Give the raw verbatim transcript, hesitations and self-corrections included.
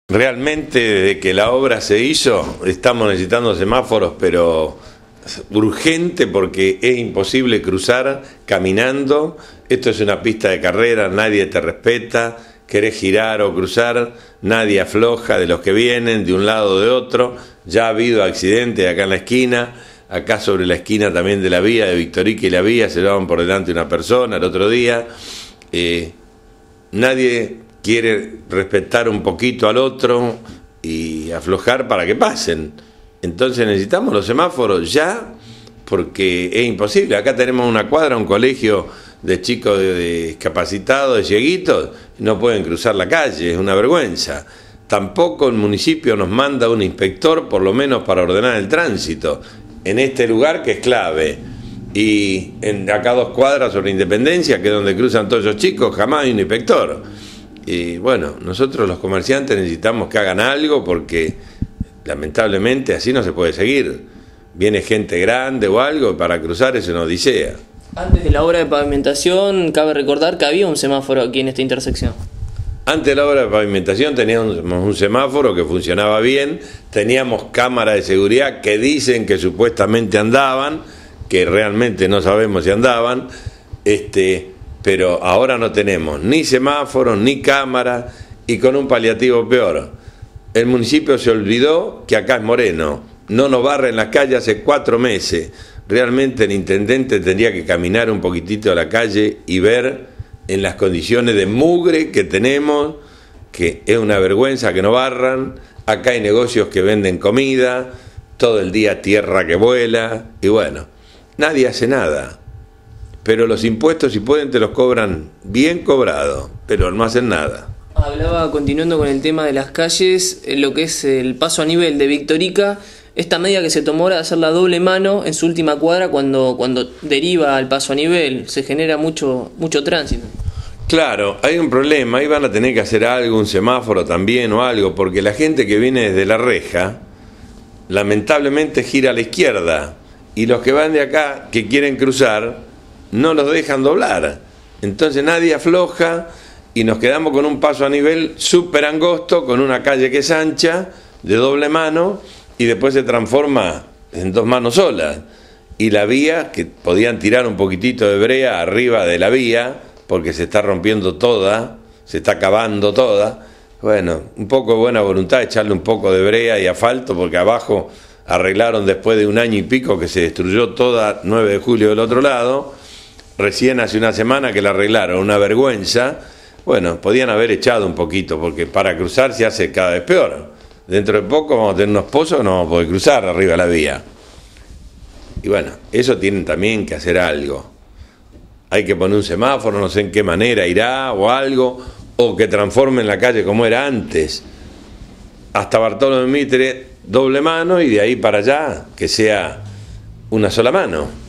Realmente, desde que la obra se hizo, estamos necesitando semáforos, pero urgente, porque es imposible cruzar caminando. Esto es una pista de carrera, nadie te respeta. Querés girar o cruzar, nadie afloja de los que vienen de un lado o de otro. Ya ha habido accidentes acá en la esquina, acá sobre la esquina también de la vía, de Victorica y la vía, se llevaban por delante una persona el otro día. Eh, nadie quiere respetar un poquito al otro y aflojar para que pasen. Entonces necesitamos los semáforos ya, porque es imposible. Acá tenemos una cuadra, un colegio de chicos de, de discapacitados, de cieguitos, no pueden cruzar la calle, es una vergüenza. Tampoco el municipio nos manda un inspector, por lo menos para ordenar el tránsito, en este lugar que es clave. Y en acá dos cuadras sobre Independencia, que es donde cruzan todos esos chicos, jamás hay un inspector. Y bueno, nosotros los comerciantes necesitamos que hagan algo, porque lamentablemente así no se puede seguir. Viene gente grande o algo, para cruzar es una odisea. Antes de la obra de pavimentación, cabe recordar que había un semáforo aquí en esta intersección. Antes de la obra de pavimentación teníamos un semáforo que funcionaba bien, teníamos cámaras de seguridad que dicen que supuestamente andaban, que realmente no sabemos si andaban, este, pero ahora no tenemos ni semáforos, ni cámaras, y con un paliativo peor. El municipio se olvidó que acá es Moreno, no nos barre en las calles hace cuatro meses. Realmente el intendente tendría que caminar un poquitito a la calle y ver en las condiciones de mugre que tenemos, que es una vergüenza que no barran. Acá hay negocios que venden comida, todo el día tierra que vuela, y bueno, nadie hace nada. Pero los impuestos, si pueden, te los cobran bien cobrados, pero no hacen nada. Hablaba, continuando con el tema de las calles, lo que es el paso a nivel de Victorica. Esta medida que se tomó ahora de hacer la doble mano en su última cuadra, cuando, cuando deriva al paso a nivel, se genera mucho, mucho tránsito. Claro, hay un problema, ahí van a tener que hacer algo, un semáforo también o algo, porque la gente que viene desde la reja, lamentablemente gira a la izquierda, y los que van de acá, que quieren cruzar, no los dejan doblar. Entonces nadie afloja, y nos quedamos con un paso a nivel súper angosto, con una calle que es ancha, de doble mano, y después se transforma en dos manos solas. Y la vía, que podían tirar un poquitito de brea arriba de la vía, porque se está rompiendo toda, se está acabando toda. Bueno, un poco de buena voluntad, echarle un poco de brea y asfalto, porque abajo arreglaron después de un año y pico que se destruyó toda nueve de julio del otro lado. Recién hace una semana que la arreglaron, una vergüenza. Bueno, podían haber echado un poquito, porque para cruzar se hace cada vez peor. Dentro de poco vamos a tener unos pozos, no vamos a poder cruzar arriba de la vía. Y bueno, eso tienen también que hacer algo. Hay que poner un semáforo, no sé en qué manera irá o algo, o que transformen la calle como era antes. Hasta Bartolomé Mitre, doble mano, y de ahí para allá que sea una sola mano.